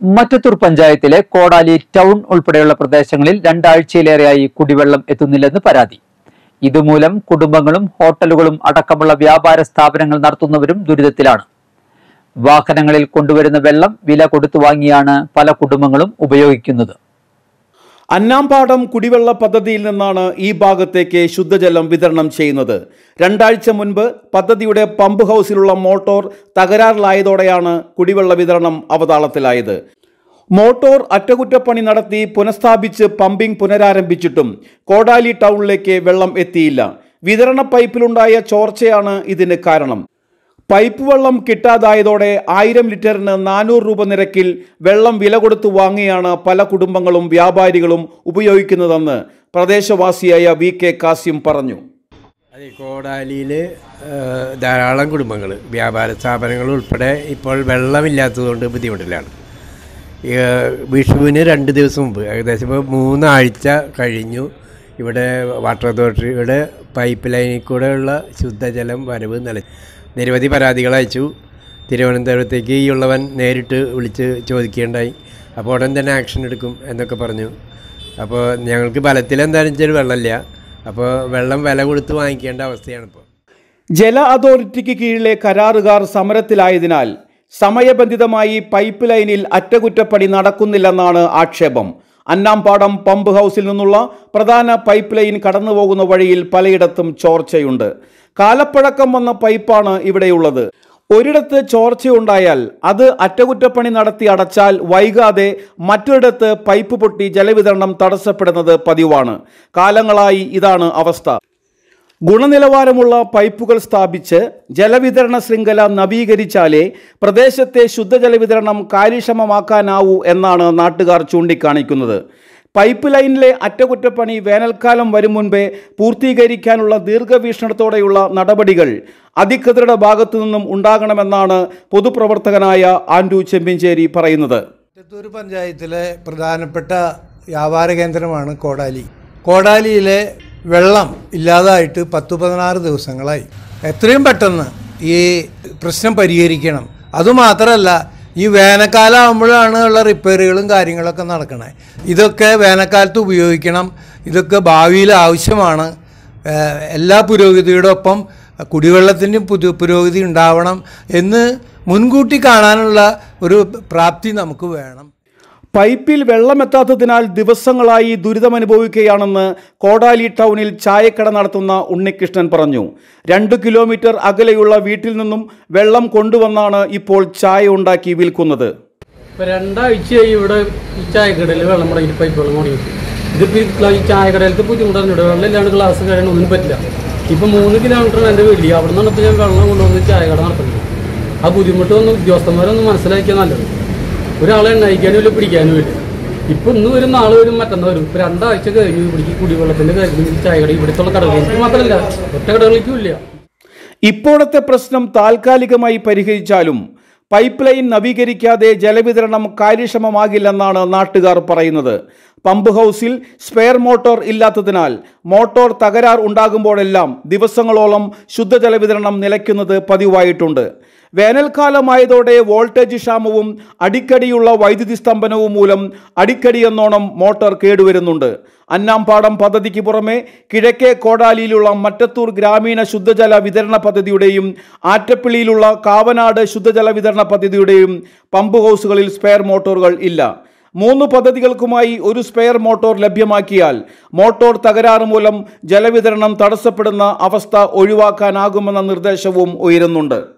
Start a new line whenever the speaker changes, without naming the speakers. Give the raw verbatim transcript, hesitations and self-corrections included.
മറ്റത്തൂർ പഞ്ചായത്തിലെ കോടാലി ടൗൺ ഉൾപ്പെടെയുള്ള പ്രദേശങ്ങളിൽ രണ്ടാഴ്ചയിലേറെയായി കുടിവെള്ളം എത്തുന്നില്ലെന്ന് പരാതി. ഇതുമൂലം കുടുംബങ്ങളും ഹോട്ടലുകളും അടക്കമുള്ള വ്യാപാര സ്ഥാപനങ്ങൾ നടത്തുന്നവരും ദുരിതത്തിലാണ്. വാഹനങ്ങളിൽ കൊണ്ടുവരുന്ന വെള്ളം വില കൊടുത്തു വാങ്ങിയാണ് പല കുടുംബങ്ങളും ഉപയോഗിക്കുന്നത്.
അന്നാംപാടം കുടിവെള്ള പദ്ധതിയിൽ നിന്നാണ് ഈ ഭാഗത്തേക്ക് ശുദ്ധജലം വിതരണം ചെയ്യുന്നത്. രണ്ടാഴ്ച മുൻപ് പദ്ധതിയുടെ പമ്പ് ഹൗസിലുള്ള മോട്ടോർ തകരാറിലായതോടെയാണ് കുടിവെള്ള വിതരണം അവതാളത്തിലായത്. മോട്ടോർ അറ്റകുറ്റപ്പണി നടത്തി പുനഃസ്ഥാപിച്ച് പമ്പിംഗ് പുനരാരംഭിച്ചിട്ടും കോടാലി ടൗണിലേക്ക് വെള്ളം എത്തിയില്ല. വിതരണ പൈപ്പിലുണ്ടായ ചോർച്ചയാണ് ഇതിന് കാരണം. പൈപ്പ് വെള്ളം കിട്ടാതായതോടെ ആയിരം ലിറ്ററിന് നാനൂറ് രൂപ നിരക്കിൽ വെള്ളം വില കൊടുത്തു വാങ്ങിയാണ് പല കുടുംബങ്ങളും വ്യാപാരികളും ഉപയോഗിക്കുന്നതെന്ന് പ്രദേശവാസിയായ വി കെ കാസിം പറഞ്ഞു.
അതെ, കോടാലിയിൽ ധാരാളം കുടുംബങ്ങൾ, വ്യാപാര സ്ഥാപനങ്ങൾ ഉൾപ്പെടെ ഇപ്പോൾ വെള്ളമില്ലാത്തതുകൊണ്ട് ബുദ്ധിമുട്ടിലാണ്. വിഷുവിന് രണ്ട് ദിവസം മുമ്പ്, ഏകദേശം ഇപ്പോൾ മൂന്നാഴ്ച കഴിഞ്ഞു, ഇവിടെ വാട്ടർ അതോറിറ്റിയുടെ പൈപ്പ് ലൈനിൽ കൂടെയുള്ള ശുദ്ധജലം വരവ് നില നിരവധി പരാതികൾ അയച്ചു. തിരുവനന്തപുരത്തേക്ക് ഈ ഉള്ളവൻ നേരിട്ട് വിളിച്ച് ചോദിക്കുകയുണ്ടായി. അപ്പോൾ ഉടൻ തന്നെ ആക്ഷൻ എടുക്കും എന്നൊക്കെ പറഞ്ഞു. അപ്പോൾ ഞങ്ങൾക്ക് ബലത്തിൽ എന്താണെന്ന് വെച്ചാൽ വെള്ളമില്ല. അപ്പോൾ വെള്ളം വില കൊടുത്ത് വാങ്ങിക്കേണ്ട അവസ്ഥയാണിപ്പോൾ.
ജല അതോറിറ്റിക്ക് കീഴിലെ കരാറുകാർ സമരത്തിലായതിനാൽ സമയബന്ധിതമായി പൈപ്പ് ലൈനിൽ അറ്റകുറ്റപ്പണി നടക്കുന്നില്ലെന്നാണ് ആക്ഷേപം. അന്നാംപാടം പമ്പ് ഹൗസിൽ നിന്നുള്ള പ്രധാന പൈപ്പ് ലൈൻ കടന്നുപോകുന്ന വഴിയിൽ പലയിടത്തും ചോർച്ചയുണ്ട്. കാലപ്പഴക്കം വന്ന പൈപ്പാണ് ഇവിടെയുള്ളത്. ഒരിടത്ത് ചോർച്ചയുണ്ടായാൽ അത് അറ്റകുറ്റപ്പണി നടത്തി അടച്ചാൽ വൈകാതെ മറ്റൊരിടത്ത് പൈപ്പ് പൊട്ടി ജലവിതരണം തടസ്സപ്പെടുന്നത് പതിവാണ്. കാലങ്ങളായി ഇതാണ് അവസ്ഥ. ഗുണനിലവാരമുള്ള പൈപ്പുകൾ സ്ഥാപിച്ച് ജലവിതരണ ശൃംഖല നവീകരിച്ചാലേ പ്രദേശത്തെ ശുദ്ധജല വിതരണം കാര്യക്ഷമമാക്കാനാവൂ എന്നാണ് നാട്ടുകാർ ചൂണ്ടിക്കാണിക്കുന്നത്. പൈപ്പ് ലൈനിലെ അറ്റകുറ്റപ്പണി വേനൽക്കാലം വരും മുൻപേ പൂർത്തീകരിക്കാനുള്ള ദീർഘവീക്ഷണത്തോടെയുള്ള നടപടികൾ അധികൃതരുടെ ഭാഗത്തു നിന്നും ഉണ്ടാകണമെന്നാണ് പൊതുപ്രവർത്തകനായ ആൻഡ്രു ചെമ്പിഞ്ചേരി പറയുന്നത്.
മറ്റത്തൂർ പഞ്ചായത്തിലെ പ്രധാനപ്പെട്ട വ്യാപാര കേന്ദ്രമാണ് കോടാലി. കോടാലിയിലെ വെള്ളം ഇല്ലാതായിട്ട് പത്ത് പതിനാറ് ദിവസങ്ങളായി. എത്രയും പെട്ടെന്ന് ഈ പ്രശ്നം പരിഹരിക്കണം. അതുമാത്രമല്ല, ഈ വേനൽക്കാലം ആകുമ്പോഴാണ് ഉള്ള റിപ്പയറുകളും കാര്യങ്ങളൊക്കെ നടക്കണേ. ഇതൊക്കെ വേനൽക്കാലത്ത് ഉപയോഗിക്കണം. ഇതൊക്കെ ഭാവിയിൽ ആവശ്യമാണ്. എല്ലാ പുരോഗതിയുടെ ഒപ്പം കുടിവെള്ളത്തിൻ്റെ പുതു പുരോഗതി ഉണ്ടാവണം എന്ന് മുൻകൂട്ടി കാണാനുള്ള ഒരു പ്രാപ്തി നമുക്ക് വേണം.
പൈപ്പിൽ വെള്ളമെത്താത്തതിനാൽ ദിവസങ്ങളായി ദുരിതമനുഭവിക്കുകയാണെന്ന് കോടാലി ടൗണിൽ ചായക്കട നടത്തുന്ന ഉണ്ണികൃഷ്ണൻ പറഞ്ഞു. രണ്ട് കിലോമീറ്റർ അകലെയുള്ള വീട്ടിൽ നിന്നും വെള്ളം കൊണ്ടുവന്നാണ് ഇപ്പോൾ ചായ ഉണ്ടാക്കി വിൽക്കുന്നത്.
രണ്ടാഴ്ചയായി ഇവിടെ ഈ ചായക്കടയിൽ വെള്ളം മുടങ്ങിയിട്ട് പൈപ്പ് വെള്ളം മുടങ്ങിയിട്ട് ഇതിപ്പോൾ ഈ ചായക്കടയിലത്തെ ബുദ്ധിമുട്ടുണ്ട്. വെള്ളം ഇല്ലാണ്ട് ഗ്ലാസ് കഴിയാൻ ഒന്നും പറ്റില്ല. ഇപ്പം മൂന്ന് കിലോമീറ്റർ എൻ്റെ വീട്ടിൽ അവിടെ നിന്നാണ് ഇപ്പോൾ ഞാൻ വെള്ളം കൊണ്ടുവന്ന് ചായക്കട നടത്തുന്നത്. ആ ബുദ്ധിമുട്ടൊന്നും ഉദ്യോഗസ്ഥന്മാരൊന്നും മനസ്സിലാക്കിയാൽ നല്ലത്. ഒരാളെ എണ്ണയിക്കാനും ഇല്ല, പിടിക്കാനും ഇല്ല. ഇപ്പം ഇന്ന് വരും, നാളെ വരും, മറ്റന്നാൾ വരും. ഇപ്പം രണ്ടാഴ്ച കഴിഞ്ഞു ഇവിടേക്ക് കുടിവെള്ളത്തിൻ്റെ കാര്യത്തിൽ ചായക്കട ഇവിടുത്തെ കടകളിലേക്ക് മാത്രമല്ല ഒറ്റ കടകളിലേക്കും ഇല്ല.
ഇപ്പോഴത്തെ പ്രശ്നം താൽക്കാലികമായി പരിഹരിച്ചാലും പൈപ്പ് ലൈൻ നവീകരിക്കാതെ ജലവിതരണം കാര്യക്ഷമമാകില്ലെന്നാണ് നാട്ടുകാർ പറയുന്നത്. പമ്പ് ഹൗസിൽ സ്പെയർ മോട്ടോർ ഇല്ലാത്തതിനാൽ മോട്ടോർ തകരാർ ഉണ്ടാകുമ്പോഴെല്ലാം ദിവസങ്ങളോളം ശുദ്ധജല വിതരണം നിലയ്ക്കുന്നത് പതിവായിട്ടുണ്ട്. വേനൽക്കാലമായതോടെ വോൾട്ടേജ് ക്ഷാമവും അടിക്കടിയുള്ള വൈദ്യുതി സ്തംഭനവും മൂലം അടിക്കടി എന്നോണം മോട്ടോർ കേടുവരുന്നുണ്ട്. അന്നാംപാടം പദ്ധതിക്ക് പുറമെ കിഴക്കേ കോടാലിയിലുള്ള മറ്റത്തൂർ ഗ്രാമീണ ശുദ്ധജല വിതരണ പദ്ധതിയുടെയും ആറ്റപ്പിള്ളിയിലുള്ള കാവനാട് ശുദ്ധജല വിതരണ പദ്ധതിയുടെയും പമ്പ് ഹൗസുകളിൽ സ്പെയർ മോട്ടോറുകൾ ഇല്ല. മൂന്ന് പദ്ധതികൾക്കുമായി ഒരു സ്പെയർ മോട്ടോർ ലഭ്യമാക്കിയാൽ മോട്ടോർ തകരാറ് മൂലം ജലവിതരണം തടസ്സപ്പെടുന്ന അവസ്ഥ ഒഴിവാക്കാനാകുമെന്ന നിർദ്ദേശവും ഉയരുന്നുണ്ട്.